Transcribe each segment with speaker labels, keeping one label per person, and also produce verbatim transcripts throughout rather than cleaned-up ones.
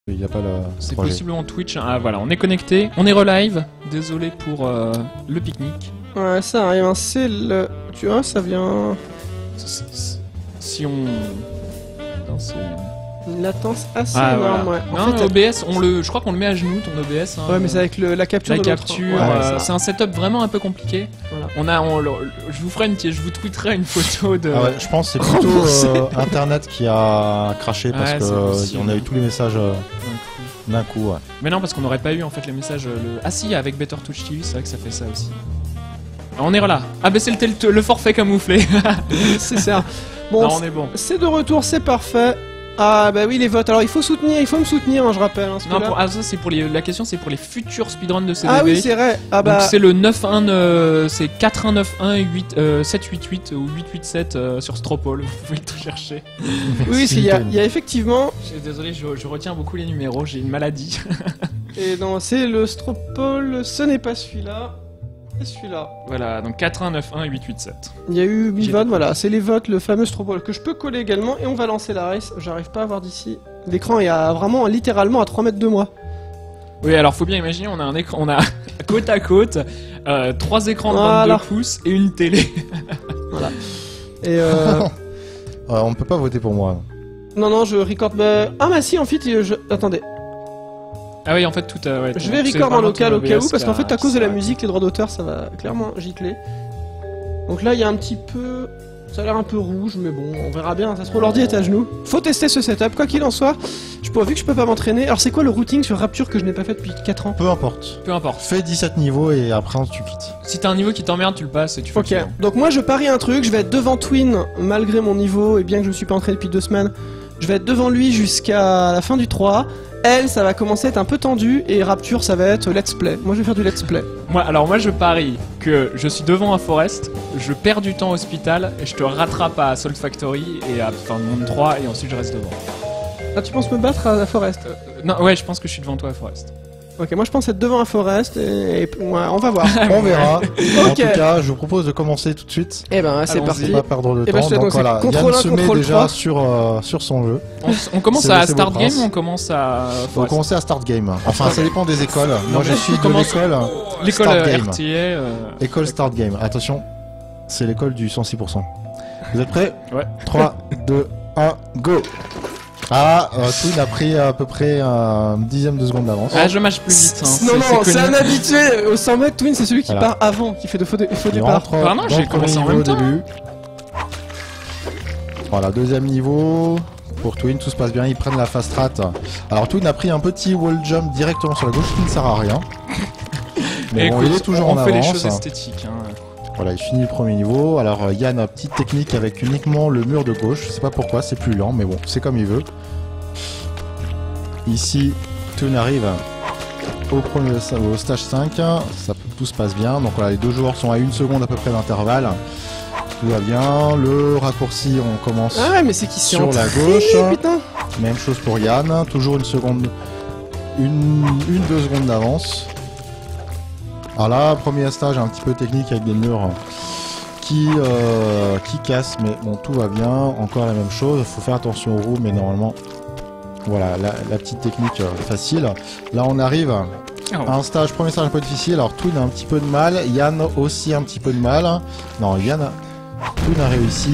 Speaker 1: Il n'y a pas la.
Speaker 2: C'est possiblement Twitch. Ah voilà, on est connecté, on est relive. Désolé pour euh, le pique-nique.
Speaker 3: Ouais, ça arrive, hein. C'est le. Tu vois, ça vient.
Speaker 2: Si on. Putain, c'est.
Speaker 3: Une latence assez
Speaker 2: ah,
Speaker 3: énorme,
Speaker 2: voilà.
Speaker 3: ouais. En
Speaker 2: Non,
Speaker 3: fait,
Speaker 2: O B S, on le, je crois qu'on le met à genoux, ton O B S. Hein,
Speaker 3: ouais, mais c'est avec le, la capture.
Speaker 2: La
Speaker 3: de
Speaker 2: capture,
Speaker 3: ouais,
Speaker 2: euh, c'est un setup vraiment un peu compliqué. Voilà. On a, on, je vous ferai une, je vous tweeterai une photo de.
Speaker 1: Ah ouais, je pense que c'est plutôt euh, Internet qui a craché parce
Speaker 2: ouais,
Speaker 1: que on a eu tous les messages euh, d'un coup. coup ouais.
Speaker 2: Mais non, parce qu'on n'aurait pas eu en fait les messages. Le... Ah si, avec Better Touch T V, c'est vrai que ça fait ça aussi. Alors, on est là. Ah bah c'est le, le forfait camouflé.
Speaker 3: C'est ça. Bon,
Speaker 2: non, on est bon.
Speaker 3: C'est de retour, c'est parfait. Ah bah oui, les votes. Alors il faut soutenir, il faut me soutenir, hein, je rappelle. Hein,
Speaker 2: non, pour, ah, ça c'est pour les. La question c'est pour les futurs speedruns de C D V.
Speaker 3: Ah oui, c'est vrai. Ah bah.
Speaker 2: Donc c'est le neuf un, euh, c'est quatre un neuf un huit, euh, sept huit huit ou huit huit sept euh, sur Stropole. Vous pouvez tout chercher.
Speaker 3: Oui, parce qu'il y, y a effectivement.
Speaker 2: Je suis désolé, je, je retiens beaucoup les numéros. J'ai une maladie.
Speaker 3: Et non, c'est le Stropole. Ce n'est pas celui-là. Celui-là.
Speaker 2: Voilà, donc quatre un neuf un huit huit sept.
Speaker 3: Il y a eu huit votes, voilà, c'est les votes, le fameux Stropole que je peux coller également et on va lancer la race. J'arrive pas à voir d'ici. L'écran est à, vraiment littéralement à trois mètres de moi.
Speaker 2: Oui, alors faut bien imaginer, on a un écran, on a côte à côte, euh, trois écrans de
Speaker 3: voilà.
Speaker 2: vingt-deux pouces et une télé.
Speaker 3: Voilà. Et euh...
Speaker 1: ouais, on ne peut pas voter pour moi.
Speaker 3: Non, non, je record. Bah... Ah, bah si, en fait, je. Attendez.
Speaker 2: Ah oui, en fait, tout a... Ouais,
Speaker 3: je vais record en local au cas où, parce qu'en fait, à cause de la musique, les droits d'auteur, ça va clairement gicler. Donc là, il y a un petit peu... Ça a l'air un peu rouge, mais bon, on verra bien, ça se trouve l'ordi est à genoux. Faut tester ce setup, quoi qu'il en soit. Je pourrais, vu que je peux pas m'entraîner... Alors c'est quoi le routing sur Rapture que je n'ai pas fait depuis quatre ans?
Speaker 1: Peu importe.
Speaker 2: Peu importe.
Speaker 1: Fais dix-sept niveaux et après tu quittes.
Speaker 2: Si t'as un niveau qui t'emmerde, tu le passes et tu fais.
Speaker 3: Ok, donc moi je parie un truc, je vais être devant Twin, malgré mon niveau, et bien que je me suis pas entraîné depuis deux semaines. Je vais être devant lui jusqu'à la fin du trois. Elle, ça va commencer à être un peu tendu, et Rapture, ça va être let's play. Moi, je vais faire du let's play.
Speaker 2: Moi, alors moi, je parie que je suis devant un Forest, je perds du temps au hospital, et je te rattrape à Salt Factory et à fin de monde trois, et ensuite je reste devant.
Speaker 3: Ah, tu penses me battre à la Forest?
Speaker 2: euh, Non, ouais, je pense que je suis devant toi à Forest.
Speaker 3: Ok, moi je pense être devant un Forest, et, et ouais, on va voir.
Speaker 1: On verra.
Speaker 3: Okay.
Speaker 1: En tout cas, je vous propose de commencer tout de suite.
Speaker 3: Et eh ben, c'est parti.
Speaker 1: On va pas perdre de
Speaker 3: et
Speaker 1: temps.
Speaker 3: Ben,
Speaker 1: donc voilà, Yann se met déjà
Speaker 3: trois.
Speaker 1: sur, euh, sur son jeu.
Speaker 2: On, on commence à Start Game ou on commence à Forest?
Speaker 1: On commence à Start Game. Enfin, ça dépend des écoles. Moi, je suis de l'école.
Speaker 2: L'école R T A. Euh...
Speaker 1: École Start Game. Attention, c'est l'école du cent six pour cent. Vous êtes prêts?
Speaker 2: Ouais.
Speaker 1: trois, deux, un, go! Ah, euh, Twin a pris à peu près un dixième de seconde d'avance.
Speaker 2: Ah, je mâche plus vite. Hein.
Speaker 3: Non, non, c'est un habitué. Au cent mètres, Twin, c'est celui qui
Speaker 1: voilà.
Speaker 3: part avant, qui fait de faux, de, faux départ.
Speaker 2: Ah non, j'ai commencé en même temps. Au début.
Speaker 1: Voilà, deuxième niveau. Pour Twin, tout se passe bien, ils prennent la fast strat. Alors Twin a pris un petit wall jump directement sur la gauche qui ne sert à rien. Mais bon,
Speaker 2: écoute,
Speaker 1: il est toujours
Speaker 2: on
Speaker 1: en avance.
Speaker 2: On fait les choses esthétiques. Hein.
Speaker 1: Voilà, il finit le premier niveau. Alors Yann a petite technique avec uniquement le mur de gauche. Je sais pas pourquoi, c'est plus lent, mais bon, c'est comme il veut. Ici, Twin arrive au, premier, au stage cinq. Ça, tout se passe bien. Donc voilà, les deux joueurs sont à une seconde à peu près d'intervalle. Tout va bien. Le raccourci, on commence
Speaker 3: ah ouais, mais c'est qui
Speaker 1: sur la gauche. Putain. Même chose pour Yann. Toujours une seconde, une, une deux secondes d'avance. Alors là, premier stage un petit peu technique avec des murs qui, euh, qui cassent, mais bon, tout va bien. Encore la même chose, il faut faire attention aux roues, mais normalement, voilà, la, la petite technique euh, facile. Là, on arrive à un stage, premier stage un peu difficile. Alors, Twin a un petit peu de mal, Yann aussi un petit peu de mal. Non, Yann, a... Twin a réussi.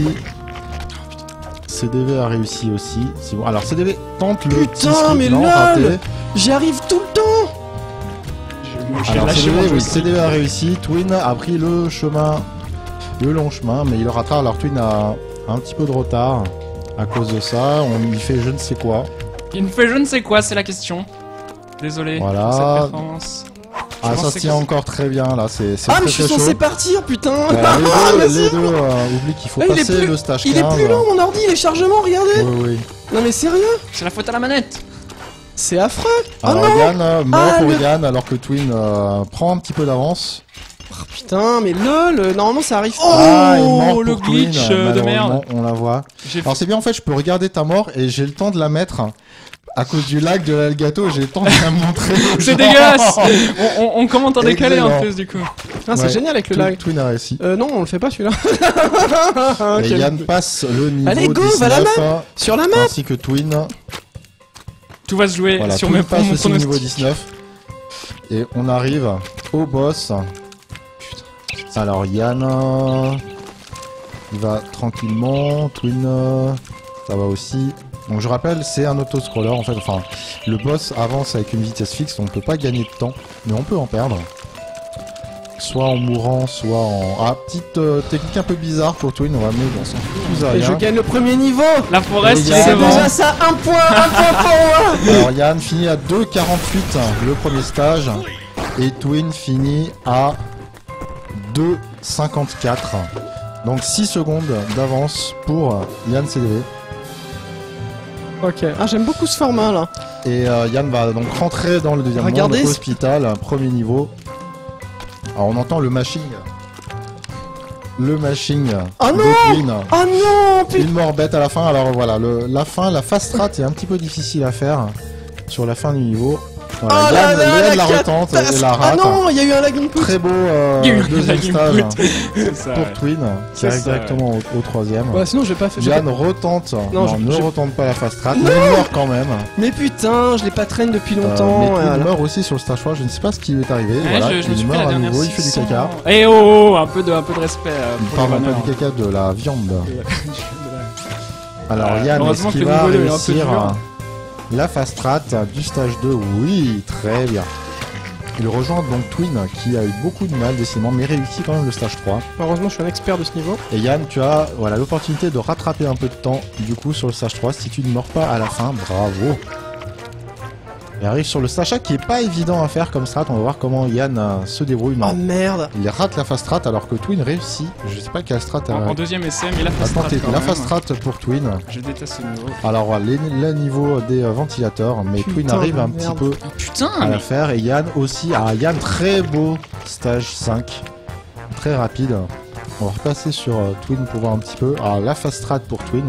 Speaker 1: C D V a réussi aussi. Bon. Alors, C D V tente le
Speaker 3: Putain,
Speaker 1: petit
Speaker 3: mais
Speaker 1: non,
Speaker 3: lol, j'y arrive tout le temps.
Speaker 1: Alors C D V, oui, C D V a réussi, Twin a pris le chemin, le long chemin, mais il le rattrape. Alors Twin a un petit peu de retard à cause de ça, on lui fait je ne sais quoi.
Speaker 2: Il me fait je ne sais quoi, c'est la question. Désolé.
Speaker 1: Voilà.
Speaker 2: Ah,
Speaker 1: ça se tient encore très bien là, c'est
Speaker 3: Ah,
Speaker 1: très,
Speaker 3: mais je suis censé partir, putain.
Speaker 1: Bah, les deux, les deux euh, oublient qu'il faut ah, passer
Speaker 3: plus,
Speaker 1: le stage
Speaker 3: il
Speaker 1: quinze.
Speaker 3: Il est plus lent mon ordi, les chargements, regardez.
Speaker 1: Oui, oui.
Speaker 3: Non mais sérieux.
Speaker 2: C'est la faute à la manette.
Speaker 3: C'est affreux.
Speaker 1: Alors
Speaker 3: oh non
Speaker 1: Yann, euh, mort
Speaker 3: ah,
Speaker 1: pour
Speaker 3: le...
Speaker 1: Yann, alors que Twin euh, prend un petit peu d'avance.
Speaker 3: Oh, putain, mais lol, normalement ça arrive.
Speaker 1: Oh, ah,
Speaker 2: oh le glitch
Speaker 1: Twin,
Speaker 2: de merde.
Speaker 1: On la voit. Alors c'est bien en fait, je peux regarder ta mort et j'ai le temps de la mettre. À cause du lag de l'Elgato, j'ai le temps de la montrer.
Speaker 2: C'est dégueulasse. on, on, on commente en décalé en plus du coup.
Speaker 3: Ah, c'est ouais. génial avec le
Speaker 1: Twin,
Speaker 3: lag.
Speaker 1: Twin a réussi.
Speaker 3: Euh, non, on le fait pas celui-là.
Speaker 1: okay. Et Yann passe le niveau
Speaker 3: Allez, go,
Speaker 1: dix-neuf,
Speaker 3: va la map sur la map.
Speaker 1: Ainsi que Twin.
Speaker 2: Tout va se jouer
Speaker 1: Voilà,
Speaker 2: sur
Speaker 1: Twin
Speaker 2: mes
Speaker 1: passe
Speaker 2: mon
Speaker 1: aussi au niveau
Speaker 2: pronostic.
Speaker 1: dix-neuf. Et on arrive au boss. Putain. Alors Yann, euh, il va tranquillement. Twin, euh, ça va aussi. Donc je rappelle, c'est un auto-scroller en fait. Enfin, le boss avance avec une vitesse fixe, donc on peut pas gagner de temps, mais on peut en perdre. Soit en mourant, soit en... Ah, petite euh, technique un peu bizarre pour Twin, on va mettre dans son plus à
Speaker 3: Et
Speaker 1: rien.
Speaker 3: je gagne le premier niveau.
Speaker 2: La forest,
Speaker 1: Et
Speaker 2: c'est
Speaker 3: C'est
Speaker 2: bon.
Speaker 3: déjà ça, un point, un point pour moi.
Speaker 1: Alors Yann finit à deux quarante-huit le premier stage et Twin finit à deux cinquante-quatre. Donc six secondes d'avance pour Yann C D V.
Speaker 3: Ok. Ah, j'aime beaucoup ce format là.
Speaker 1: Et euh, Yann va donc rentrer dans le deuxième
Speaker 3: Regardez
Speaker 1: monde,
Speaker 3: ce-
Speaker 1: hôpital, premier niveau. Alors on entend le mashing. Le mashing
Speaker 3: Oh
Speaker 1: de
Speaker 3: non
Speaker 1: Twin.
Speaker 3: Oh non, putain.
Speaker 1: Une mort bête à la fin. Alors voilà, le, la fin, la fast strat est un petit peu difficile à faire sur la fin du niveau. Voilà,
Speaker 3: Oh là
Speaker 1: Yann,
Speaker 3: là,
Speaker 1: Yann
Speaker 3: la
Speaker 1: la
Speaker 3: cata-
Speaker 1: retente et la
Speaker 3: Ah
Speaker 1: rate.
Speaker 3: non, il y a eu un lag input.
Speaker 1: Très beau euh,
Speaker 2: Il y a eu un
Speaker 1: deuxième
Speaker 2: lag
Speaker 1: stage
Speaker 2: input. C'est ça,
Speaker 1: pour
Speaker 2: ouais.
Speaker 1: Twin, qui
Speaker 2: C'est
Speaker 1: arrive
Speaker 2: ça,
Speaker 1: directement au, au troisième.
Speaker 3: Ouais, sinon j'ai pas fait. j'ai
Speaker 1: Yann
Speaker 3: pas-
Speaker 1: retente,
Speaker 3: Non,
Speaker 1: non,
Speaker 3: je-
Speaker 1: ne
Speaker 3: je-
Speaker 1: retente pas la fast strat,
Speaker 3: Non
Speaker 1: mais il meurt quand même.
Speaker 3: Mais putain, je l'ai pas traîne depuis
Speaker 1: Euh,
Speaker 3: longtemps.
Speaker 1: mais
Speaker 3: et
Speaker 1: Twin
Speaker 3: voilà.
Speaker 1: meurt aussi sur le stage trois, je ne sais pas ce qui lui est arrivé.
Speaker 2: Ouais,
Speaker 1: voilà,
Speaker 2: je, je me suis
Speaker 1: il
Speaker 2: pris la
Speaker 1: meurt à
Speaker 2: dernière
Speaker 1: nouveau, il fait du
Speaker 2: six cents.
Speaker 1: caca.
Speaker 2: Eh oh, un peu de, un peu de respect euh, pour
Speaker 1: Pardon,
Speaker 2: les
Speaker 1: pas
Speaker 2: runners.
Speaker 1: du caca, de la viande. Alors
Speaker 2: Euh,
Speaker 1: Yann, est-ce
Speaker 2: heureusement
Speaker 1: qu'il
Speaker 2: que le
Speaker 1: va
Speaker 2: niveau deux est un peu
Speaker 1: réussir
Speaker 2: dur.
Speaker 1: la fast strat du stage deux? Oui, très bien. Il rejoint donc Twin qui a eu beaucoup de mal décidément, mais réussit quand même le stage trois.
Speaker 3: Heureusement, je suis un expert de ce niveau.
Speaker 1: Et Yann, tu as voilà l'opportunité de rattraper un peu de temps du coup sur le stage trois si tu ne meurs pas à la fin. Bravo. Il arrive sur le stage quatre qui est pas évident à faire comme strat. On va voir comment Yann euh, se débrouille.
Speaker 3: Oh
Speaker 1: Non.
Speaker 3: merde.
Speaker 1: Il rate la fast strat alors que Twin réussit. Je sais pas quelle strat.
Speaker 2: En,
Speaker 1: a...
Speaker 2: en deuxième essai, mais la fast
Speaker 1: Attends,
Speaker 2: strat
Speaker 1: t'es-
Speaker 2: quand
Speaker 1: la
Speaker 2: même.
Speaker 1: fast strat pour Twin.
Speaker 2: Je déteste ce niveau.
Speaker 1: Alors voilà, les, les niveaux des euh, ventilateurs, mais
Speaker 3: Putain
Speaker 1: Twin arrive
Speaker 3: de
Speaker 1: un
Speaker 3: merde.
Speaker 1: petit peu
Speaker 2: Oh, putain,
Speaker 1: à
Speaker 2: mais
Speaker 1: la faire. Et Yann aussi. Ah, Yann, très beau stage cinq. Très rapide. On va repasser sur euh, Twin pour voir un petit peu. Alors la fast strat pour Twin.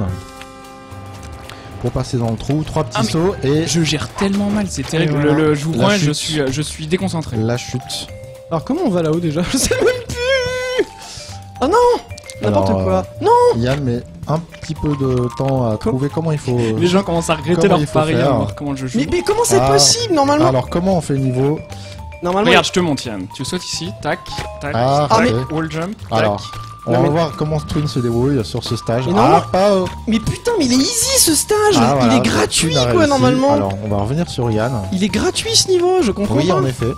Speaker 1: Pour passer dans le trou, trois petits
Speaker 2: Ah, mais-
Speaker 1: sauts et
Speaker 2: je gère tellement mal, c'est terrible.
Speaker 3: Et voilà.
Speaker 2: Le, le je vous
Speaker 1: La
Speaker 2: promets, je
Speaker 1: chute.
Speaker 2: suis, je suis déconcentré.
Speaker 1: la chute.
Speaker 3: Alors comment on va là-haut déjà? Je sais même plus. Oh non. N'importe
Speaker 1: Alors,
Speaker 3: quoi. Non.
Speaker 1: Yann met un petit peu de temps à
Speaker 3: Com-
Speaker 1: trouver comment il faut. euh,
Speaker 2: Les gens commencent à regretter
Speaker 1: Comment
Speaker 2: leur
Speaker 1: il faut
Speaker 2: pari,
Speaker 1: faire
Speaker 2: à voir comment je joue.
Speaker 3: Mais, mais comment c'est
Speaker 1: Ah.
Speaker 3: possible normalement?
Speaker 1: Alors comment on fait le niveau?
Speaker 3: Normalement.
Speaker 2: Regarde, je te montre Yann. Tu sautes ici, tac, tac,
Speaker 1: Ah,
Speaker 2: tac,
Speaker 1: ok.
Speaker 2: wall jump, tac.
Speaker 1: Alors, on
Speaker 3: Non,
Speaker 1: va
Speaker 3: mais-
Speaker 1: voir comment Twin se débrouille sur ce stage.
Speaker 3: Mais
Speaker 1: Ah,
Speaker 3: non.
Speaker 1: pas. euh,
Speaker 3: Mais putain, mais il est easy ce stage.
Speaker 1: ah,
Speaker 3: il
Speaker 1: voilà,
Speaker 3: est
Speaker 1: donc
Speaker 3: gratuit
Speaker 1: Twin a
Speaker 3: quoi
Speaker 1: réussi.
Speaker 3: normalement.
Speaker 1: Alors, on va revenir sur Yann.
Speaker 3: Il est gratuit ce niveau, je comprends
Speaker 1: Oui,
Speaker 3: pas.
Speaker 1: en effet.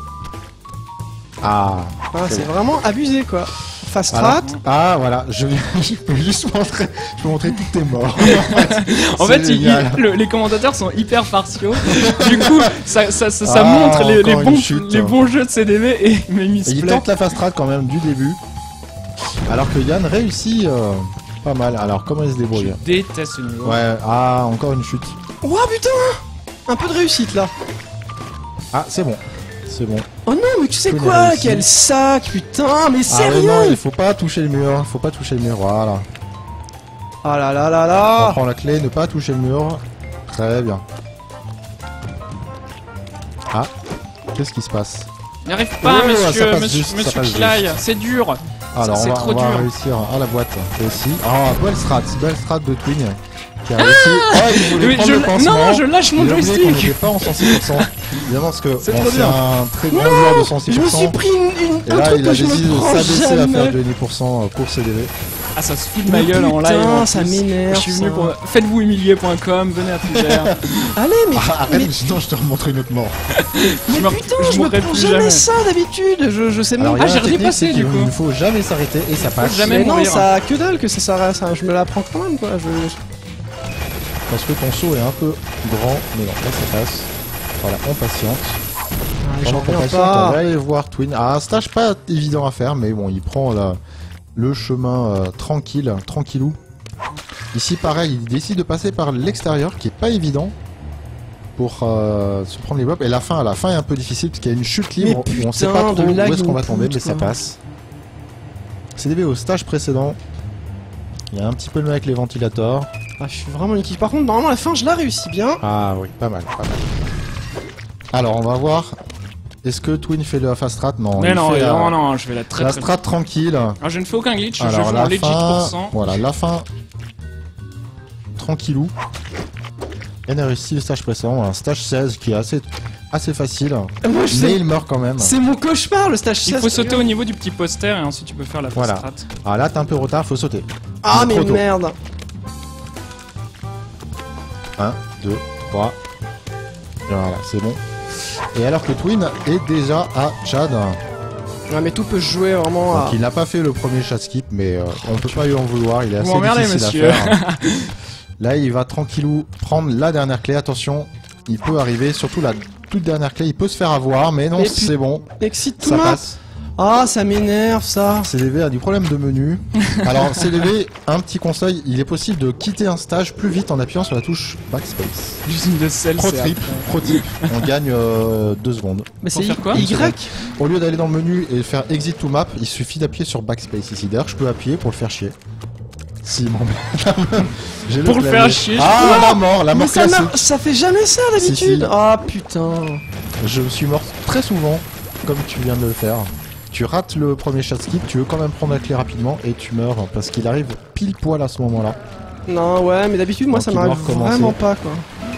Speaker 1: Ah.
Speaker 3: Ah,
Speaker 1: c'est
Speaker 3: c'est
Speaker 1: bon.
Speaker 3: vraiment abusé quoi. Fast
Speaker 1: Alors,
Speaker 3: strat.
Speaker 1: ah voilà, je, je peux juste montrer, je peux montrer tous tes morts.
Speaker 2: En
Speaker 1: C'est
Speaker 2: fait, il-
Speaker 1: génial.
Speaker 2: il- le- les commentateurs sont hyper partiaux. Du coup, ça, ça, ça, ça
Speaker 1: Ah,
Speaker 2: montre les, les
Speaker 1: encore
Speaker 2: bons,
Speaker 1: une chute.
Speaker 2: les bons jeux de C D V et mais il se
Speaker 1: Et il
Speaker 2: plaît.
Speaker 1: tente la fast strat quand même du début. Alors que Yann réussit euh, pas mal. Alors comment il se
Speaker 2: Je
Speaker 1: débrouille?
Speaker 2: déteste ce niveau.
Speaker 1: Ouais, ah encore une chute.
Speaker 3: Oh putain. Un peu de réussite là.
Speaker 1: Ah c'est bon, c'est bon.
Speaker 3: Oh non, mais tu sais
Speaker 1: Twin a
Speaker 3: quoi?
Speaker 1: réussi.
Speaker 3: Quel sac, putain, mais
Speaker 1: Ah ouais,
Speaker 3: sérieux?
Speaker 1: non, il faut pas toucher le mur, il faut pas toucher le mur, voilà.
Speaker 3: Ah là là là
Speaker 1: On
Speaker 3: là.
Speaker 1: prend la clé, ne pas toucher le mur. Très bien. Ah, qu'est-ce qui se passe?
Speaker 2: N'y arrive pas,
Speaker 1: Oh, ça
Speaker 2: monsieur,
Speaker 1: passe
Speaker 2: monsieur,
Speaker 1: juste, ça
Speaker 2: monsieur
Speaker 1: passe
Speaker 2: Kilaï. C'est dur.
Speaker 1: Alors
Speaker 2: c'est
Speaker 1: on va,
Speaker 2: trop
Speaker 1: on va
Speaker 2: dur.
Speaker 1: réussir à la boîte aussi. Ah, belle strat, belle strat de Twin qui a réussi. Oh, il voulait
Speaker 2: Oui,
Speaker 1: prendre
Speaker 2: je,
Speaker 1: le pansement.
Speaker 2: non, je lâche mon
Speaker 1: Il a oublié qu'on
Speaker 2: joystick.
Speaker 1: n'était pas en cent six pour cent. Évidemment parce que
Speaker 2: C'est
Speaker 1: bon,
Speaker 2: trop
Speaker 1: c'est
Speaker 2: bien.
Speaker 1: un très grand joueur de cent six
Speaker 3: Je me
Speaker 1: pour cent.
Speaker 3: suis pris une, une-
Speaker 1: Et
Speaker 3: un
Speaker 1: là,
Speaker 3: truc
Speaker 1: il a
Speaker 3: que je
Speaker 1: décidé
Speaker 3: me
Speaker 1: de
Speaker 3: prends
Speaker 1: s'abaisser à faire
Speaker 3: jamais.
Speaker 1: du dix pour cent pour C D V.
Speaker 2: Ah, ça se fout de ma
Speaker 3: Mais
Speaker 2: gueule en
Speaker 3: putain,
Speaker 2: live. en
Speaker 3: ça
Speaker 2: plus.
Speaker 3: m'énerve,
Speaker 2: Je suis venu
Speaker 3: ça.
Speaker 2: pour. Faites-vous humilier point com, venez à Fougère.
Speaker 3: Allez, mais,
Speaker 1: Ah,
Speaker 3: mais,
Speaker 1: arrête, sinon je te remontre une autre mort.
Speaker 3: mais
Speaker 2: je me-
Speaker 3: putain,
Speaker 2: je
Speaker 3: je me
Speaker 2: mourrai
Speaker 3: prends
Speaker 2: plus
Speaker 3: jamais,
Speaker 2: jamais.
Speaker 3: ça d'habitude. Je, je sais même
Speaker 1: Alors, il y
Speaker 2: Ah,
Speaker 1: a
Speaker 2: j'ai
Speaker 1: la technique,
Speaker 2: repassé,
Speaker 1: c'est
Speaker 2: du
Speaker 1: qu'il
Speaker 2: coup.
Speaker 1: ne faut jamais s'arrêter et ça passe.
Speaker 2: jamais
Speaker 3: Mais non,
Speaker 2: mourir.
Speaker 3: ça a que dalle que ça s'arrête, ça, je me la prends quand même quoi. Je...
Speaker 1: Parce que ton saut est un peu grand, mais non, là ça passe. Voilà, on patiente.
Speaker 3: Ah,
Speaker 1: Pendant
Speaker 3: j'en
Speaker 1: qu'on
Speaker 3: reviens
Speaker 1: patiente, on va
Speaker 3: pas.
Speaker 1: aller voir Twin. Ah, un stage pas évident à faire, mais bon, il prend la- le chemin euh, tranquille, tranquillou. Ici, pareil, il décide de passer par l'extérieur, qui est pas évident pour euh, se prendre les bops. Et la fin, la fin est un peu difficile, parce qu'il y a une chute libre
Speaker 3: Mais
Speaker 1: où on sait
Speaker 3: putain,
Speaker 1: pas trop
Speaker 3: de
Speaker 1: où
Speaker 3: lag
Speaker 1: est-ce qu'on va
Speaker 3: input,
Speaker 1: tomber, mais ça
Speaker 3: quoi.
Speaker 1: passe. C D V au stage précédent. Il y a un petit peu de mal avec les ventilateurs.
Speaker 3: Ah, je suis vraiment niqué. Par contre, normalement, la fin, je la réussis bien.
Speaker 1: Ah oui, pas mal, pas mal. Alors, on va voir. Est-ce que Twin fait la fast strat? Non,
Speaker 2: Mais
Speaker 1: il
Speaker 2: non,
Speaker 1: fait la,
Speaker 2: non, non, je vais la très
Speaker 1: la
Speaker 2: très.
Speaker 1: strat tranquille.
Speaker 2: Alors, je ne fais aucun glitch, je
Speaker 1: Alors
Speaker 2: joue
Speaker 1: la
Speaker 2: en legit
Speaker 1: fin,
Speaker 2: pour cent.
Speaker 1: voilà, la fin tranquillou. Yann a réussi le stage précédent, un stage seize qui est assez, assez facile.
Speaker 3: Moi, je
Speaker 1: mais
Speaker 3: sais-
Speaker 1: il meurt quand même.
Speaker 3: C'est mon cauchemar le stage
Speaker 2: Il
Speaker 3: seize.
Speaker 2: faut sauter au niveau du petit poster et ensuite tu peux faire la fast
Speaker 1: Voilà.
Speaker 2: strat.
Speaker 1: Ah là, t'es un peu retard, faut sauter.
Speaker 3: Ah,
Speaker 1: Il est
Speaker 3: mais
Speaker 1: trop tôt.
Speaker 3: merde.
Speaker 1: un, deux, trois. Voilà, c'est bon. Et alors que Twin est déjà à Chad.
Speaker 3: Ouais, mais tout peut se jouer vraiment à.
Speaker 1: Donc il n'a pas fait le premier chat skip, mais euh, on peut pas lui en vouloir, il est
Speaker 2: Vous
Speaker 1: assez
Speaker 2: m'emmerdez,
Speaker 1: difficile
Speaker 2: monsieur.
Speaker 1: à faire. Là, il va tranquillou prendre la dernière clé. Attention, il peut arriver, surtout la toute dernière clé, il peut se faire avoir, mais non,
Speaker 3: Et puis-
Speaker 1: c'est bon,
Speaker 3: Excite tout
Speaker 1: ça
Speaker 3: le monde.
Speaker 1: passe.
Speaker 3: Ah, ça m'énerve ça.
Speaker 1: C D V a du problème de menu. Alors, C D V, un petit conseil, il est possible de quitter un stage plus vite en appuyant sur la touche Backspace.
Speaker 2: L'usine de sel,
Speaker 1: Pro
Speaker 2: c'est
Speaker 1: trip,
Speaker 2: après.
Speaker 1: pro tip, on gagne euh, deux secondes.
Speaker 3: Mais
Speaker 2: Pour
Speaker 3: c'est
Speaker 2: faire quoi
Speaker 3: Y.
Speaker 1: Au lieu d'aller dans le menu et faire exit to map, il suffit d'appuyer sur Backspace ici. D'ailleurs, je peux appuyer pour le faire chier. Si, mon J'ai
Speaker 2: Pour le
Speaker 1: clavier.
Speaker 2: faire chier, je
Speaker 1: Ah, la mort, la
Speaker 3: Mais
Speaker 1: mort
Speaker 3: ça,
Speaker 1: classique.
Speaker 3: marche- ça fait jamais ça d'habitude.
Speaker 1: Si, si.
Speaker 3: Ah putain.
Speaker 1: Je suis mort très souvent, comme tu viens de le faire. Tu rates le premier chat skip, tu veux quand même prendre la clé rapidement et tu meurs parce qu'il arrive pile poil à ce moment-là.
Speaker 3: Non, ouais, mais d'habitude, moi
Speaker 1: Donc,
Speaker 3: ça
Speaker 1: il doit
Speaker 3: m'arrive
Speaker 1: recommencer.
Speaker 3: vraiment pas quoi.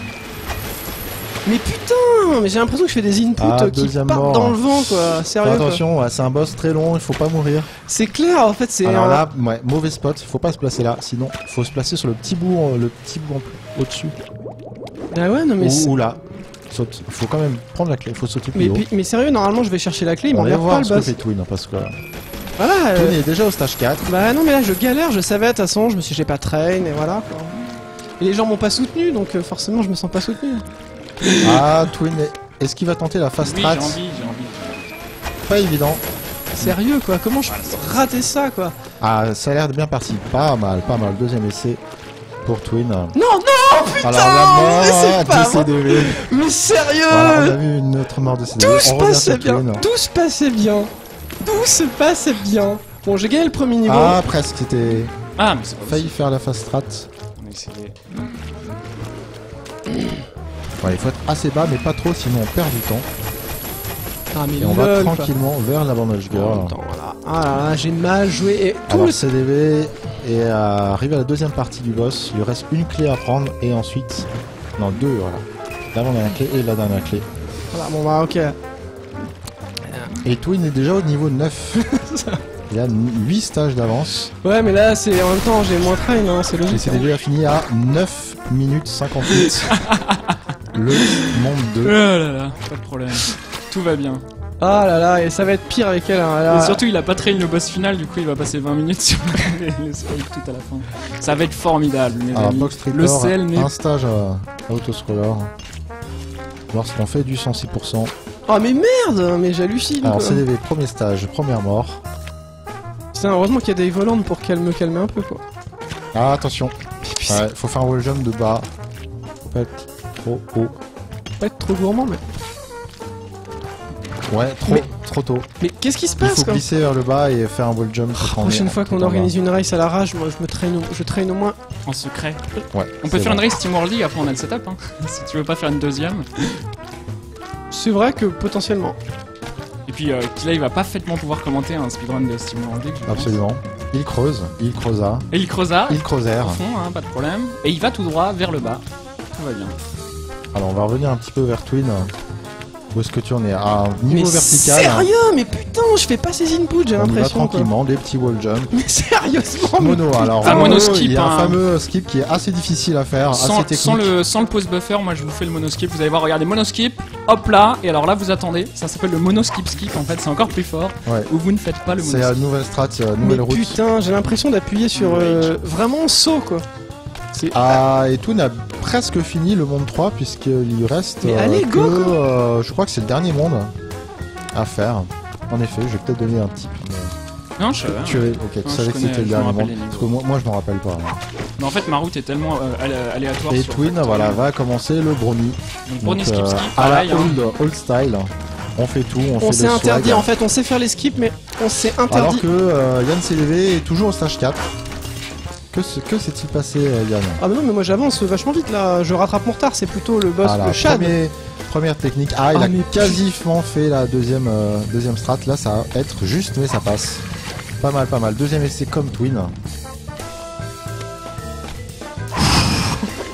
Speaker 3: Mais putain, mais j'ai l'impression que je fais des inputs
Speaker 1: Ah,
Speaker 3: euh, qui
Speaker 1: deuxième
Speaker 3: partent
Speaker 1: mort.
Speaker 3: dans le vent quoi. Sérieux quoi.
Speaker 1: Attention, ouais, c'est un boss très long, il faut pas mourir.
Speaker 3: C'est clair en fait, c'est.
Speaker 1: Alors
Speaker 3: un-
Speaker 1: là, ouais, mauvais spot, faut pas se placer là, sinon faut se placer sur le petit bout, euh, le petit bout en plus, au-dessus.
Speaker 3: Ah ouais, non mais. c'est-
Speaker 1: Ou, ou là, saute. Il faut quand même prendre la clé, il faut sauter plus
Speaker 3: Mais,
Speaker 1: haut.
Speaker 3: puis- mais sérieux, normalement je vais chercher la clé, il
Speaker 1: On
Speaker 3: m'en
Speaker 1: va
Speaker 3: regarde pas
Speaker 1: voir
Speaker 3: le
Speaker 1: ce que
Speaker 3: boss.
Speaker 1: fait Twin, parce que
Speaker 3: Voilà. euh,
Speaker 1: Twin est déjà au stage quatre.
Speaker 3: Bah non, mais là je galère, je savais de toute façon, je me suis j'ai pas train et voilà quoi. Et les gens m'ont pas soutenu donc euh, forcément je me sens pas soutenu.
Speaker 1: Ah, Twin, est- est-ce qu'il va tenter la fast
Speaker 2: Oui,
Speaker 1: strat?
Speaker 2: j'ai envie, j'ai envie.
Speaker 1: Pas évident.
Speaker 3: Sérieux quoi, comment je peux rater ça quoi?
Speaker 1: Ah, ça a l'air de bien parti. Pas mal, pas mal. Deuxième essai pour Twin.
Speaker 3: Non, non, putain,
Speaker 1: Alors la
Speaker 3: mais c'est
Speaker 1: mort
Speaker 3: pas
Speaker 1: de C D V.
Speaker 3: Mais sérieux,
Speaker 1: Voilà, on a vu une autre mort de C D V.
Speaker 3: tout se
Speaker 1: On revient
Speaker 3: passait
Speaker 1: sur
Speaker 3: bien,
Speaker 1: Twin.
Speaker 3: tout se passait bien, tout se passait bien. Bon, j'ai gagné le premier niveau.
Speaker 1: Ah, presque. C'était
Speaker 2: Ah, mais c'est pas
Speaker 1: failli
Speaker 2: possible.
Speaker 1: faire la fast strat.
Speaker 2: On a essayé.
Speaker 1: Ouais, il faut être assez bas, mais pas trop, sinon on perd du temps.
Speaker 3: Ah, mais
Speaker 1: Et on va
Speaker 3: lol, quoi.
Speaker 1: tranquillement vers la bandage girl.
Speaker 3: Attends, voilà. Ah là là, j'ai mal joué et tout
Speaker 1: Alors
Speaker 3: le...
Speaker 1: C D V est arrivé à la deuxième partie du boss. Il lui reste une clé à prendre et ensuite... Non, deux, voilà. L'avant-dernière clé et la dernière clé.
Speaker 3: Voilà, bon bah ok.
Speaker 1: Et Twin est déjà au niveau neuf. Il a huit stages d'avance.
Speaker 3: Ouais, mais là, c'est en même temps, j'ai moins train, hein, c'est
Speaker 1: Et
Speaker 3: logique.
Speaker 1: C D V a fini à neuf minutes cinquante-huit. Le monde
Speaker 2: Oh
Speaker 1: deux.
Speaker 2: là là, pas de problème. Tout va bien.
Speaker 3: Ah là là, et ça va être pire avec elle. Hein, là.
Speaker 2: Et surtout, il a pas train le boss final, du coup, il va passer vingt minutes sur les, les spikes tout à la fin. Ça va être formidable, mes
Speaker 1: Alors
Speaker 2: amis.
Speaker 1: Box
Speaker 2: Le
Speaker 1: Tripper,
Speaker 2: sel n'est
Speaker 1: un stage à, à autoscroller. Lorsqu'on fait du cent six pour cent.
Speaker 3: Oh mais merde, mais j'hallucine.
Speaker 1: Alors
Speaker 3: quoi.
Speaker 1: C D V, premier stage, première mort.
Speaker 3: C'est heureusement qu'il y a des volantes pour qu'elle me calme un peu quoi.
Speaker 1: Ah attention, ouais, faut faire un wall jump de bas. Faut pas être trop haut.
Speaker 3: Pas être trop gourmand, mais.
Speaker 1: Ouais, trop,
Speaker 3: Mais-
Speaker 1: trop tôt.
Speaker 3: Mais qu'est-ce qui se
Speaker 1: Il
Speaker 3: passe
Speaker 1: faut
Speaker 3: quoi?
Speaker 1: glisser vers le bas et faire un wall jump. pour
Speaker 3: La
Speaker 1: prendre-
Speaker 3: prochaine fois qu'on
Speaker 1: tout en
Speaker 3: organise
Speaker 1: bas.
Speaker 3: une race à la rage, moi je me traîne, au- je traîne au moins.
Speaker 2: en secret.
Speaker 1: Ouais,
Speaker 2: On peut
Speaker 1: c'est
Speaker 2: faire une
Speaker 1: vrai.
Speaker 2: race Team World League, après on a le setup. Hein. Si tu veux pas faire une deuxième.
Speaker 3: C'est vrai que potentiellement.
Speaker 2: Et puis, euh, là, il va parfaitement pouvoir commenter un speedrun de Steam World League. je pense.
Speaker 1: Absolument. Il creuse, il creusa,
Speaker 2: Et il creusa,
Speaker 1: il creusèrent.
Speaker 2: au fond, hein, pas de problème. Et il va tout droit vers le bas. Tout va bien.
Speaker 1: Alors on va revenir un petit peu vers Twin. Où est-ce que tu en es? À un niveau
Speaker 3: mais
Speaker 1: vertical.
Speaker 3: sérieux, mais putain, je fais pas ces inputs, j'ai
Speaker 1: On y va
Speaker 3: l'impression quoi.
Speaker 1: tranquillement, des petits wall jumps.
Speaker 3: Mais sérieusement, mais-
Speaker 1: Mono, alors
Speaker 2: Ah, mono skip,
Speaker 1: il y a un
Speaker 2: hein.
Speaker 1: fameux skip qui est assez difficile à faire,
Speaker 2: Sans,
Speaker 1: assez technique.
Speaker 2: sans le, sans le pause buffer, moi je vous fais le monoskip. Vous allez voir, regardez, monoskip, hop là. Et alors là, vous attendez. Ça s'appelle le monoskip skip. En fait, c'est encore plus fort.
Speaker 1: Ouais.
Speaker 2: Où vous ne faites pas le
Speaker 1: C'est la
Speaker 2: monoskip.
Speaker 1: nouvelle strat, euh,
Speaker 3: mais
Speaker 1: nouvelle route.
Speaker 3: putain, j'ai l'impression d'appuyer sur euh, vraiment saut quoi. C'est
Speaker 1: Ah, et Twin a presque fini le monde trois puisqu'il lui reste
Speaker 3: Mais
Speaker 1: euh,
Speaker 3: allez,
Speaker 1: que,
Speaker 3: go, quoi.
Speaker 1: euh, je crois que c'est le dernier monde à faire. En effet, je vais peut-être donner un tip. mais-
Speaker 2: Non, je sais pas.
Speaker 1: Tu es, ok, tu
Speaker 2: je
Speaker 1: savais que
Speaker 2: connais,
Speaker 1: c'était le
Speaker 2: je me
Speaker 1: dernier
Speaker 2: rappelle
Speaker 1: monde.
Speaker 2: les niveaux.
Speaker 1: Parce que moi, moi je m'en rappelle pas. hein.
Speaker 2: Mais en fait, ma route est tellement euh, alé- aléatoire.
Speaker 1: Et
Speaker 2: sur
Speaker 1: Twin,
Speaker 2: Factory.
Speaker 1: voilà, va commencer le brownie.
Speaker 2: Donc, Brownie
Speaker 1: Donc,
Speaker 2: skip
Speaker 1: euh,
Speaker 2: skip,
Speaker 1: à la
Speaker 2: pareil. hein.
Speaker 1: old, old style. On fait tout, on,
Speaker 3: on
Speaker 1: fait
Speaker 3: s'est
Speaker 1: le
Speaker 3: interdit
Speaker 1: swag.
Speaker 3: en fait, on sait faire les skips, mais on s'est
Speaker 1: Alors
Speaker 3: interdit.
Speaker 1: que euh, Yann C D V est toujours au stage quatre. Que, se- que s'est-il passé, euh, Yann?
Speaker 3: Ah bah non, mais moi j'avance vachement vite là, je rattrape mon retard, c'est plutôt le boss,
Speaker 1: Voilà,
Speaker 3: le Shad.
Speaker 1: premier- première technique. Ah, il
Speaker 3: Ah,
Speaker 1: a
Speaker 3: mais
Speaker 1: quasiment fait la deuxième, euh, deuxième strat. Là, ça va être juste, mais ça passe. Pas mal, pas mal. Deuxième essai comme Twin.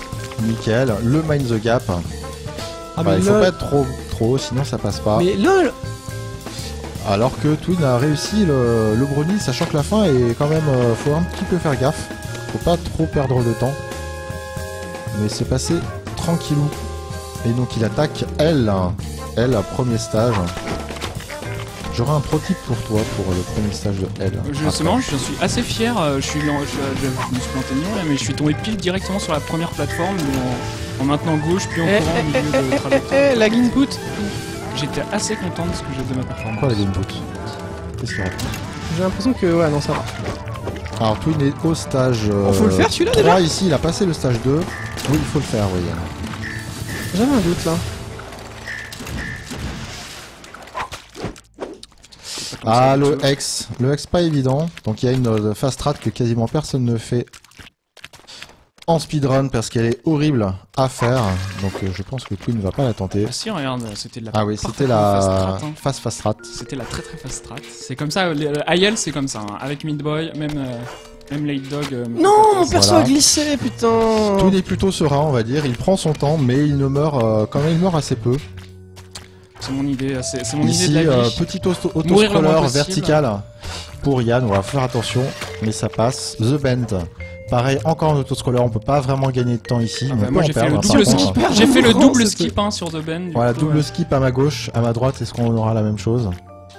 Speaker 1: Michael, le Mind the Gap.
Speaker 3: Ah,
Speaker 1: Bah,
Speaker 3: mais
Speaker 1: il faut
Speaker 3: lol.
Speaker 1: pas être trop, trop, sinon ça passe pas.
Speaker 3: Mais lol.
Speaker 1: Alors que Twin a réussi le, le brownie, sachant que la fin est quand même... Euh, faut un petit peu faire gaffe. Faut pas trop perdre de temps. Mais c'est passé tranquillou. Et donc il attaque elle. Elle, à premier stage. J'aurai un pro tip pour toi pour le premier stage de elle.
Speaker 2: Justement, je suis assez fier. euh, Je suis, en- je, je- je me suis planté de niveau, là, mais je suis tombé pile directement sur la première plateforme en, en maintenant gauche puis en
Speaker 3: Eh,
Speaker 2: courant au
Speaker 3: eh,
Speaker 2: milieu
Speaker 3: eh,
Speaker 2: de
Speaker 3: eh,
Speaker 2: trajectoire.
Speaker 3: eh, la input.
Speaker 2: J'étais assez content de ce que j'ai de ma performance.
Speaker 1: Quoi la game put? Qu'est-ce qu'il raconte?
Speaker 3: J'ai l'impression que ouais non ça va.
Speaker 1: Alors Twin est au stage euh,
Speaker 3: Oh, faut le faire, celui-là,
Speaker 1: trois
Speaker 3: déjà
Speaker 1: ici, il a passé le stage deux. Oui, il faut le faire, oui.
Speaker 3: J'avais un doute là.
Speaker 1: Ah, le X. Le X pas évident. Donc il y a une euh, fast strat que quasiment personne ne fait en speedrun parce qu'elle est horrible à faire. Donc euh, je pense que Twin ne va pas la tenter.
Speaker 2: Ah si, regarde, c'était de la
Speaker 1: Ah oui, c'était
Speaker 2: parfaitement fast
Speaker 1: la
Speaker 2: strat, hein.
Speaker 1: fast fast strat.
Speaker 2: C'était la très très fast strat. C'est comme ça, les- le I L c'est comme ça, hein. Avec Midboy, même, euh, même Late Dog. euh,
Speaker 3: Non, mon perso
Speaker 1: Voilà.
Speaker 3: a glissé, putain.
Speaker 1: Twin est plutôt serein, on va dire. Il prend son temps, mais il ne meurt euh, quand même, il meurt assez peu.
Speaker 2: C'est mon idée, c'est c'est mon
Speaker 1: Ici,
Speaker 2: idée de la
Speaker 1: euh,
Speaker 2: vie.
Speaker 1: petit auto-
Speaker 2: Mourir le moins
Speaker 1: autoscroller
Speaker 2: possible.
Speaker 1: vertical pour Yann. On va faire attention, mais ça passe. The Bend. Pareil, encore un autoscroller. On peut pas vraiment gagner de temps ici.
Speaker 2: Ah
Speaker 1: mais
Speaker 2: bah,
Speaker 1: on
Speaker 2: moi
Speaker 1: peut
Speaker 2: j'ai
Speaker 1: en
Speaker 2: fait le
Speaker 1: perdre,
Speaker 2: double
Speaker 1: par
Speaker 2: skip.
Speaker 1: contre.
Speaker 2: J'ai fait le
Speaker 3: Non,
Speaker 2: double
Speaker 3: c'était-
Speaker 2: skip hein, sur The Ben. du
Speaker 1: Voilà,
Speaker 2: coup,
Speaker 1: double
Speaker 2: ouais.
Speaker 1: skip à ma gauche, à ma droite. Est-ce qu'on aura la même chose?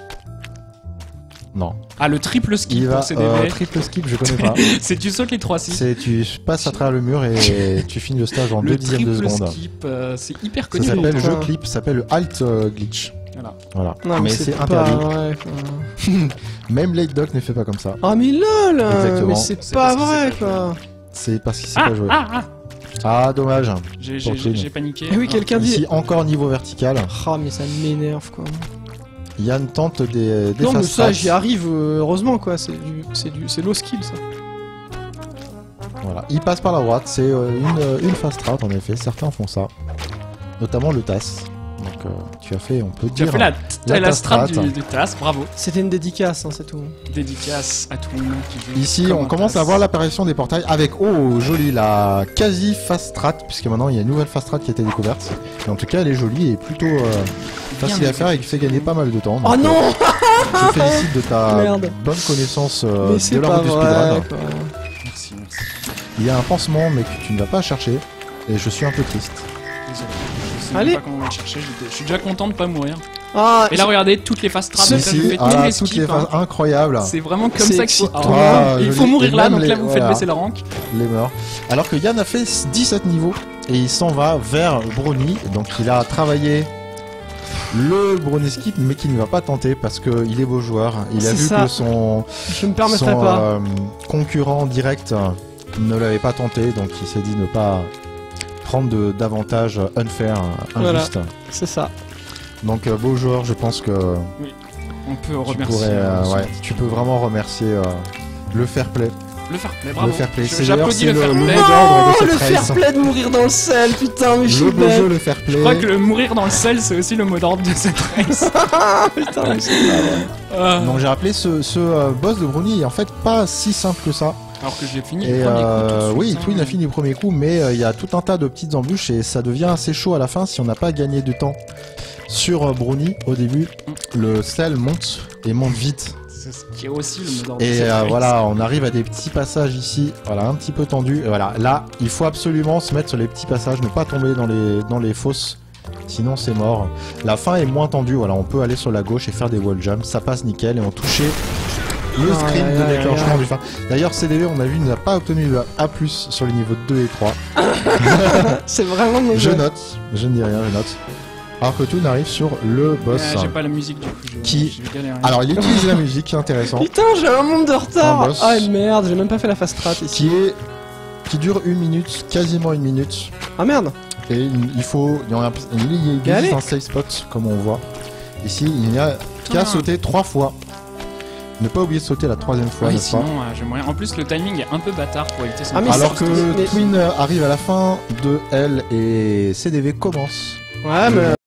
Speaker 1: Non.
Speaker 2: Ah, le triple skip
Speaker 1: Il va
Speaker 2: pour C D V.
Speaker 1: euh, triple skip, je connais pas.
Speaker 2: C'est tu sautes les trois six.
Speaker 1: C'est tu passes à travers le mur et tu finis le stage en
Speaker 2: Le
Speaker 1: deux dixièmes de
Speaker 2: triple
Speaker 1: seconde.
Speaker 2: skip, euh, c'est hyper
Speaker 1: Ça
Speaker 2: connu.
Speaker 1: s'appelle
Speaker 2: donc,
Speaker 1: jeu
Speaker 2: euh,
Speaker 1: clip, ça s'appelle le alt euh, glitch.
Speaker 2: Voilà.
Speaker 1: Voilà.
Speaker 3: Non,
Speaker 1: mais c'est
Speaker 3: pas
Speaker 1: interdit.
Speaker 3: vrai, quoi.
Speaker 1: Même Late Dog ne fait pas comme ça.
Speaker 3: Ah mais lol.
Speaker 1: Exactement.
Speaker 3: Mais c'est
Speaker 2: C'est
Speaker 3: pas
Speaker 2: parce que
Speaker 3: vrai
Speaker 2: c'est pas
Speaker 3: quoi.
Speaker 1: C'est parce qu'il sait
Speaker 2: Ah,
Speaker 1: pas jouer.
Speaker 2: ah, ah
Speaker 1: Ah, dommage.
Speaker 2: J'ai
Speaker 1: Pour
Speaker 2: j'ai-
Speaker 1: Twin.
Speaker 2: j'ai paniqué.
Speaker 3: Eh oui,
Speaker 2: Ah.
Speaker 3: quelqu'un
Speaker 1: Ici
Speaker 3: dit.
Speaker 1: encore niveau vertical.
Speaker 3: Ah mais ça m'énerve quoi.
Speaker 1: Yann tente des, des
Speaker 3: Non mais
Speaker 1: fast
Speaker 3: ça
Speaker 1: strats.
Speaker 3: j'y arrive euh, heureusement quoi. C'est du, c'est du, c'est low skill ça.
Speaker 1: Voilà. Il passe par la droite, c'est euh, une, une fast strat en effet, certains font ça. Notamment le T A S. Donc euh, tu as fait, on peut
Speaker 2: Tu as
Speaker 1: dire,
Speaker 2: fait la,
Speaker 1: la
Speaker 2: la, strat
Speaker 1: strat.
Speaker 2: du, du T A S, bravo.
Speaker 3: C'était une dédicace hein, c'est tout.
Speaker 2: Dédicace à tout le monde qui joue.
Speaker 1: Ici
Speaker 2: comme
Speaker 1: on
Speaker 2: un
Speaker 1: commence
Speaker 2: T A S.
Speaker 1: à voir l'apparition des portails avec, oh joli, la quasi fast strat, puisque maintenant il y a une nouvelle fast strat qui a été découverte. Et en tout cas elle est jolie et plutôt euh, facile à faire et qui fait gagner pas mal de temps.
Speaker 3: Oh
Speaker 1: Donc,
Speaker 3: non.
Speaker 1: euh, je félicite de ta
Speaker 3: Merde.
Speaker 1: bonne connaissance euh,
Speaker 3: Mais
Speaker 1: de
Speaker 3: c'est
Speaker 1: la
Speaker 3: pas
Speaker 1: route du speedrun.
Speaker 3: vrai quoi.
Speaker 2: Merci, merci.
Speaker 1: Il y a un pansement mais que tu ne vas pas chercher et je suis un peu triste.
Speaker 2: Désolé. Je sais
Speaker 3: Allez.
Speaker 2: même pas comment on va le chercher. j'étais- Je suis déjà content de pas mourir.
Speaker 3: Ah.
Speaker 2: Et là, regardez, toutes les fast strats.
Speaker 3: Ce-
Speaker 2: donc là, je
Speaker 1: Ici,
Speaker 2: fais tous
Speaker 1: ah,
Speaker 2: les
Speaker 1: toutes
Speaker 2: skips,
Speaker 1: les phases
Speaker 2: hein.
Speaker 1: incroyables.
Speaker 2: C'est vraiment comme
Speaker 3: C'est
Speaker 2: ça qu'il faut.
Speaker 3: excitant.
Speaker 2: Ah,
Speaker 1: Ah,
Speaker 2: il
Speaker 1: joli.
Speaker 2: faut mourir
Speaker 1: Et
Speaker 2: là,
Speaker 1: même
Speaker 2: donc
Speaker 1: les-
Speaker 2: là vous faites
Speaker 1: voilà.
Speaker 2: baisser le rank.
Speaker 1: Les morts. Alors que Yann a fait dix-sept niveaux et il s'en va vers Brownie. Donc il a travaillé le Brownie skip mais qui ne va pas tenter parce qu'il est beau joueur. Il a
Speaker 3: C'est
Speaker 1: vu
Speaker 3: ça.
Speaker 1: que son,
Speaker 3: Je me permettrai
Speaker 1: son,
Speaker 3: pas.
Speaker 1: euh, concurrent direct ne l'avait pas tenté. Donc il s'est dit ne pas prendre de- d'avantages unfair,
Speaker 3: Voilà.
Speaker 1: injuste.
Speaker 3: C'est ça.
Speaker 1: Donc euh, beau joueur, je pense que
Speaker 2: On peut
Speaker 1: tu,
Speaker 2: remercier.
Speaker 1: pourrais, euh,
Speaker 2: euh,
Speaker 1: ouais, tu peux vraiment remercier euh, le fair play.
Speaker 2: Le fair play, bravo.
Speaker 1: Le fair play.
Speaker 2: Je-
Speaker 1: C'est d'ailleurs,
Speaker 2: J'applaudis
Speaker 1: c'est
Speaker 2: le fair
Speaker 1: le- le
Speaker 2: play.
Speaker 1: mot d'ordre de
Speaker 3: Oh
Speaker 1: cette
Speaker 3: le
Speaker 1: race.
Speaker 3: fair play de mourir dans le sel putain mais je suis
Speaker 1: Le beau
Speaker 3: bête.
Speaker 1: jeu, le fair play.
Speaker 2: Je crois que le mourir dans le sel, c'est aussi le mot d'ordre de cette race.
Speaker 3: Ah putain mais c'est pas vrai.
Speaker 2: Ah.
Speaker 1: Donc j'ai rappelé ce, ce euh, boss de Brownie est en fait pas si simple que ça.
Speaker 2: Alors que j'ai fini
Speaker 1: Et
Speaker 2: le premier coup. tout de
Speaker 1: euh,
Speaker 2: suite,
Speaker 1: oui,
Speaker 2: hein.
Speaker 1: Twin a fini le premier coup, mais euh, il y a tout un tas de petites embûches et ça devient assez chaud à la fin si on n'a pas gagné de temps. Sur euh, Brownie, au début, le sel monte et monte vite.
Speaker 2: C'est ce qui est aussi le mot d'ordre de
Speaker 1: Et
Speaker 2: cette
Speaker 1: euh,
Speaker 2: race.
Speaker 1: voilà, on arrive à des petits passages ici, voilà, un petit peu tendus. Et voilà, là, il faut absolument se mettre sur les petits passages, ne pas tomber dans les, dans les fosses. Sinon c'est mort. La fin est moins tendue, voilà, on peut aller sur la gauche et faire des wall jumps, ça passe nickel et on touchait le
Speaker 3: Aïe,
Speaker 1: screen
Speaker 3: aïe,
Speaker 1: de
Speaker 3: aïe,
Speaker 1: déclenchement
Speaker 3: aïe.
Speaker 1: du fin. D'ailleurs C D V on a vu n'a pas obtenu le A plus sur les niveaux deux et trois.
Speaker 3: C'est vraiment mauvais.
Speaker 1: Je note, je ne dis rien, je note. Alors que tout arrive sur le boss.
Speaker 2: Ah, j'ai pas la musique du coup. je-
Speaker 1: Qui-
Speaker 2: j'ai galéré.
Speaker 1: Alors il utilise la musique, qui est intéressant,
Speaker 3: Putain j'ai un monde de retard.
Speaker 1: Un boss.
Speaker 3: Ah merde j'ai même pas fait la fast strat ici.
Speaker 1: qui est qui dure une minute, quasiment une minute.
Speaker 3: Ah merde.
Speaker 1: Et il il faut, il y en a, il y
Speaker 3: Mais
Speaker 1: a
Speaker 3: allez.
Speaker 1: un safe spot comme on voit. Ici il n'y a qu'à
Speaker 2: Putain.
Speaker 1: sauter trois fois. Ne pas oublier de sauter la troisième fois,
Speaker 2: Oui,
Speaker 1: n'est-ce pas?
Speaker 2: sinon, euh, j'ai moyen. En plus, le timing est un peu bâtard pour éviter son
Speaker 3: Ah, mais
Speaker 1: Alors
Speaker 3: ça-
Speaker 1: que
Speaker 3: mais-
Speaker 1: Twin arrive à la fin de elle et C D V commence.
Speaker 3: Ouais mais